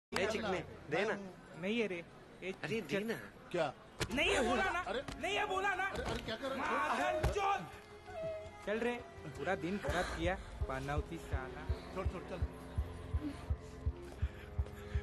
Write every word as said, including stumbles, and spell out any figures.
चिकने दे ना। नहीं है रे। अरे दे ना। क्या नहीं है बोला ना। अरे नहीं है बोला ना। अरे, अरे क्या कर रहे हो? चल रे, पूरा दिन खराब किया। पनौती साला। छोड़ छोड़ चल।